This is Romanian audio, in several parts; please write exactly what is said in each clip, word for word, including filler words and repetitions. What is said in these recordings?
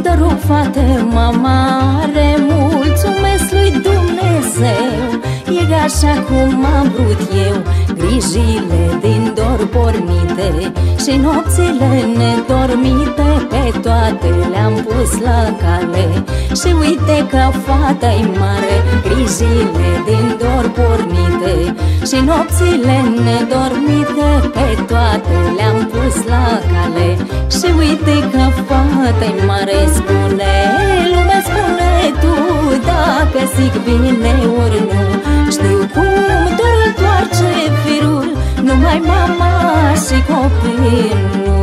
doar o fată mama are. Mulțumesc lui Dumnezeu, e așa cum am vrut eu. Grijile din dor pornite și nopțile nedormite, pe toate le-am pus la cale. Și uite că fata-i mare. Grijile din dor pornite și nopțile nedormite, pe toate le-am pus la cale. Și uite că fata-i mare. Spune lume, spune tu, dacă zic bine ori nu. Știu cum doar îl toarce firul, numai mama și copilul.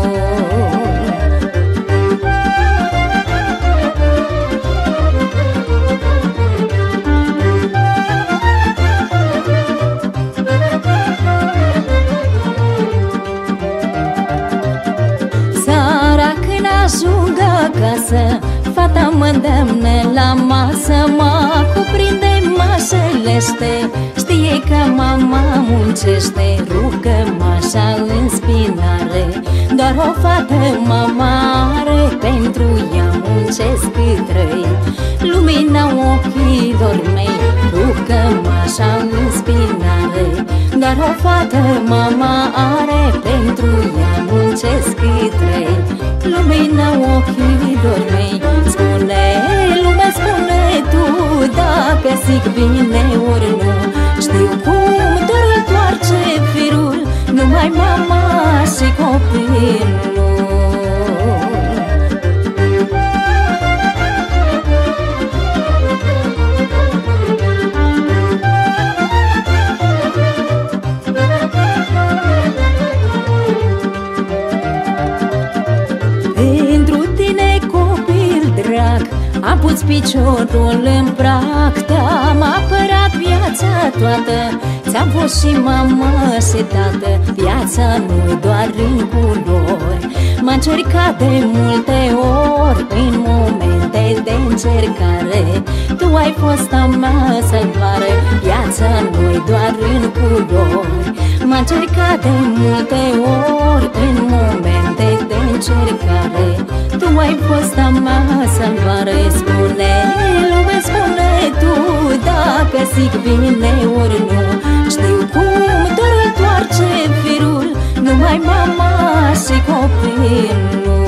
Seara când ajung acasă, fata mă îndemne la masă. Mă cuprinde, mă șelește, știe că mama muncește. Rugămașa în spinare, doar o fată mama are. Pentru ea muncesc trei, lumina ochilor mei. Rugămașa în spinare, doar o fată mama are. Pentru ea muncesc trei, lumina ochilor mei. Spune lume, spune tu, dacă zic bine ori nu. Știu cum doar îl toarce firul, numai mama și copilul. Am pus piciorul în prag, te-am apărat viața toată. Ți-am fost și mamă și tată. Viața nu-i doar în culori, m-a încercat de multe ori. În momente de încercare, tu ai fost a mea salvare. Viața nu-i doar în culori, m-a încercat de multe ori. În momente de încercare, tu ai fost a mea salvare. Spune lume, spune tu, dacă zic bine ori nu. Știu cum doar îl toarce firul, numai mama și copilul.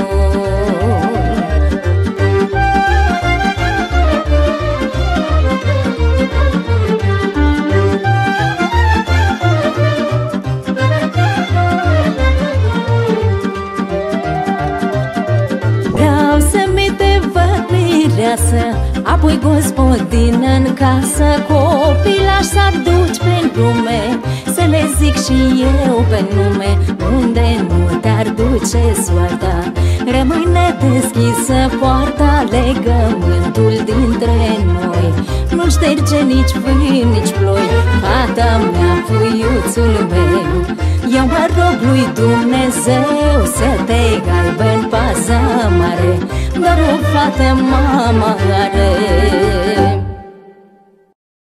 Apoi gospodină în casă, copilași să aduci pe lume, să le zic și eu pe nume. Unde nu te-ar duce soarta, rămâne deschisă poarta. Legământul dintre noi nu șterge nici vânt, nici ploi. Fata mea, puiuțul meu, eu mă rog lui Dumnezeu să te aibă în paza mare. Doar o fată mama are.